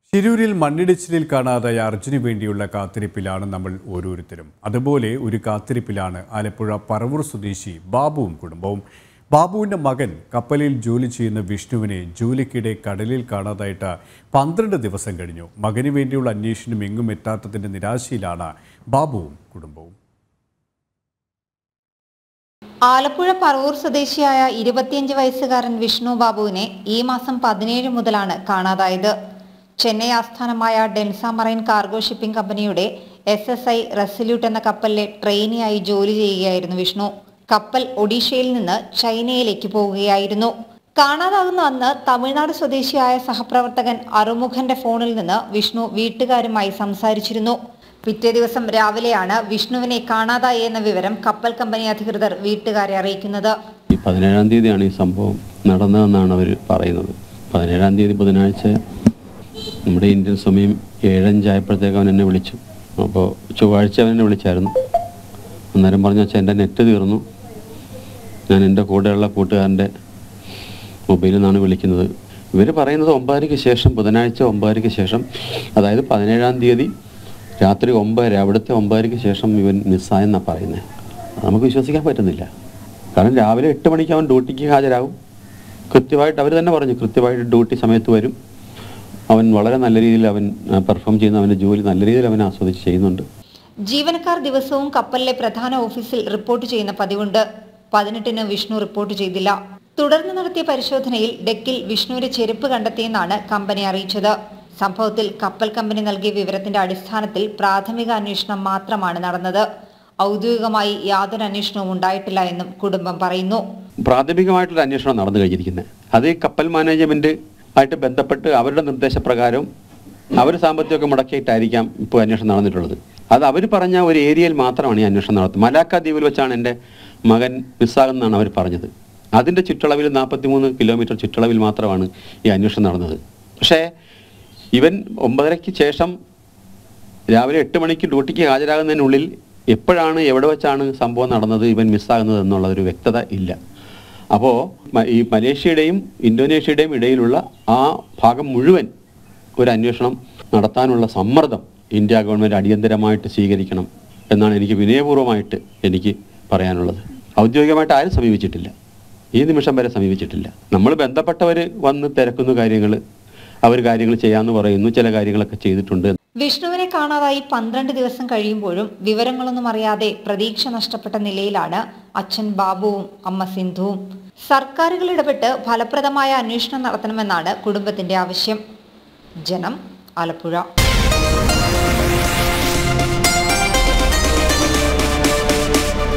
ശിരൂരിൽ മണ്ണിടിച്ചിലിൽ കാണാതായ അർജുന് വേണ്ടിയുള്ള കാത്തിരിപ്പിലാണ് നമ്മൾ ഓരോരുത്തരും. അതുപോലെ ഒരു കാത്തിരിപ്പിലാണ് ആലപ്പുഴ പറവൂർ സ്വദേശി ബാബുവും കുടുംബവും. ബാബുവിൻ്റെ മകൻ കപ്പലിൽ ജോലി ചെയ്യുന്ന വിഷ്ണുവിനെ ജോലിക്കിടെ കടലിൽ കാണാതായിട്ട് 12 ദിവസം കഴിഞ്ഞു. മകന് വേണ്ടിയുള്ള അന്വേഷണം എങ്ങും എത്താത്തതിൻ്റെ നിരാശയിലാണ് ബാബുവും കുടുംബവും. ആലപ്പുഴ പറവൂർ സ്വദേശിയായ 25 വയസ്സുകാരൻ വിഷ്ണു ബാബുവിനെ ഈ മാസം 17 മുതലാണ് കാണാതായത്. ചെന്നൈ ആസ്ഥാനമായ ഡെൻസ മറൈൻ കാർഗോ ഷിപ്പിംഗ് കമ്പനിയുടെ SSI റെസല്യൂട്ട് എന്ന കപ്പലിലെ ട്രെയിനിയായി ജോലി ചെയ്യുകയായിരുന്നു വിഷ്ണു. കപ്പൽ ഒഡീഷയിൽ നിന്ന് ചൈനയിലേക്ക് പോവുകയായിരുന്നു. കാണാതാകുന്ന അന്ന് തമിഴ്നാട് സ്വദേശിയായ സഹപ്രവർത്തകൻ അറുമുഖന്റെ ഫോണിൽ നിന്ന് വിഷ്ണു വീട്ടുകാരുമായി സംസാരിച്ചിരുന്നു. പിറ്റേ ദിവസം രാവിലെയാണ് വിഷ്ണുവിനെ കാണാതായി എന്ന വിവരം കപ്പൽ കമ്പനി അധികൃതർ വീട്ടുകാരെ അറിയിക്കുന്നത്. 17-ാം തീയതിയാണ് ഈ സംഭവം നടന്നതെന്നാണ് അവർ പറയുന്നത്. 17-ാം തീയതി ബുധനാഴ്ച നമ്മുടെ ഇന്ത്യൻ സമയം 7:05 ആയപ്പോഴത്തേക്ക് അവൻ എന്നെ വിളിച്ചു. അപ്പോൾ ചൊവ്വാഴ്ച അവൻ എന്നെ വിളിച്ചായിരുന്നു. അന്നേരം പറഞ്ഞു, വെച്ചാൽ എൻ്റെ നെറ്റ് തീർന്നു, ഞാൻ എൻ്റെ കൂടെയുള്ള കൂട്ടുകാരൻ്റെ മൊബൈലിൽ നിന്നാണ് വിളിക്കുന്നത്. ഇവർ പറയുന്നത് 9:00-ക്ക് ശേഷം, ബുധനാഴ്ച 9:00-ക്ക് ശേഷം, അതായത് 17-ാം തീയതി രാത്രി 9:00, അവിടുത്തെ 9:00-ക്ക് ശേഷം ഇവൻ മിസ്സായെന്നാണ് പറയുന്നത്. നമുക്ക് വിശ്വസിക്കാൻ പറ്റുന്നില്ല. കാരണം രാവിലെ 8 മണിക്ക് അവൻ ഡ്യൂട്ടിക്ക് ഹാജരാകും. കൃത്യമായിട്ട് അവർ തന്നെ പറഞ്ഞു, കൃത്യമായിട്ട് ഡ്യൂട്ടി സമയത്ത് വരും. അവൻ വളരെ നല്ല രീതിയിൽ അവൻ പെർഫോം ചെയ്യുന്ന, അവൻ്റെ ജോലി നല്ല രീതിയിൽ അവൻ ആസ്വദിച്ച് ചെയ്യുന്നുണ്ട്. ജീവനക്കാർ ദിവസവും കപ്പലിലെ പ്രധാന ഓഫീസിൽ റിപ്പോർട്ട് ചെയ്യുന്ന പതിവുണ്ട്. 18-ന് വിഷ്ണു റിപ്പോർട്ട് ചെയ്തില്ല. തുടർന്ന് നടത്തിയ പരിശോധനയിൽ ഡെക്കിൽ വിഷ്ണുവിന്റെ ചെരുപ്പ് കണ്ടെത്തിയെന്നാണ് കമ്പനി അറിയിച്ചത്. സംഭവത്തിൽ കപ്പൽ കമ്പനി നൽകിയ വിവരത്തിന്റെ അടിസ്ഥാനത്തിൽ പ്രാഥമിക അന്വേഷണം മാത്രമാണ് നടന്നത്. ഔദ്യോഗികമായി യാതൊരു അന്വേഷണവും ഉണ്ടായിട്ടില്ല എന്നും കുടുംബം പറയുന്നു. പ്രാഥമികമായിട്ടുള്ള അന്വേഷണം നടന്നു കഴിഞ്ഞിരിക്കുന്നത് അത് കപ്പൽ മാനേജ്മെന്റ് ആയിട്ട് ബന്ധപ്പെട്ട് അവരുടെ നിർദ്ദേശപ്രകാരം അവർ സാമ്പത്തികമൊക്കെ മുടക്കിയിട്ടായിരിക്കാം ഇപ്പോൾ അന്വേഷണം നടന്നിട്ടുള്ളത്. അത് അവർ പറഞ്ഞ ഒരു ഏരിയയിൽ മാത്രമാണ് ഈ അന്വേഷണം നടത്തുന്നത്. മലാക്ക ദ്വീപിൽ വെച്ചാണ് എൻ്റെ മകൻ മിസ്സാകുന്നതാണ് അവർ പറഞ്ഞത്. അതിൻ്റെ ചുറ്റളവിൽ 43 കിലോമീറ്റർ ചുറ്റളവിൽ മാത്രമാണ് ഈ അന്വേഷണം നടന്നത്. പക്ഷേ ഇവൻ 9:30-ക്ക് ശേഷം രാവിലെ 8 മണിക്ക് ഡ്യൂട്ടിക്ക് ഹാജരാകുന്നതിനുള്ളിൽ എപ്പോഴാണ്, എവിടെ വെച്ചാണ് സംഭവം നടന്നത്, ഇവൻ മിസ്സാകുന്നത് എന്നുള്ളതൊരു വ്യക്തത ഇല്ല. അപ്പോൾ ഈ മലേഷ്യയുടെയും ഇന്തോനേഷ്യയുടെയും ഇടയിലുള്ള ആ ഭാഗം മുഴുവൻ ഒരു അന്വേഷണം നടത്താനുള്ള സമ്മർദ്ദം ഇന്ത്യ ഗവൺമെൻറ് അടിയന്തരമായിട്ട് സ്വീകരിക്കണം എന്നാണ് എനിക്ക് വിനയപൂർവ്വമായിട്ട് എനിക്ക് പറയാനുള്ളത്. ഔദ്യോഗികമായിട്ട് ആരും സമീപിച്ചിട്ടില്ല, ഈ നിമിഷം വരെ സമീപിച്ചിട്ടില്ല. നമ്മൾ ബന്ധപ്പെട്ടവർ വന്ന് തിരക്കുന്ന കാര്യങ്ങൾ, അവർ കാര്യങ്ങൾ ചെയ്യാമെന്ന് പറയുന്നു, ചില കാര്യങ്ങളൊക്കെ ചെയ്തിട്ടുണ്ട്. വിഷ്ണുവിനെ കാണാതായി 12 ദിവസം കഴിയുമ്പോഴും വിവരങ്ങളൊന്നും അറിയാതെ പ്രതീക്ഷ നഷ്ടപ്പെട്ട നിലയിലാണ് അച്ഛൻ ബാബുവും അമ്മ സിന്ധുവും. സർക്കാരുകൾ ഇടപെട്ട് ഫലപ്രദമായ അന്വേഷണം നടത്തണമെന്നാണ് കുടുംബത്തിന്റെ ആവശ്യം. ജനം, ആലപ്പുഴ.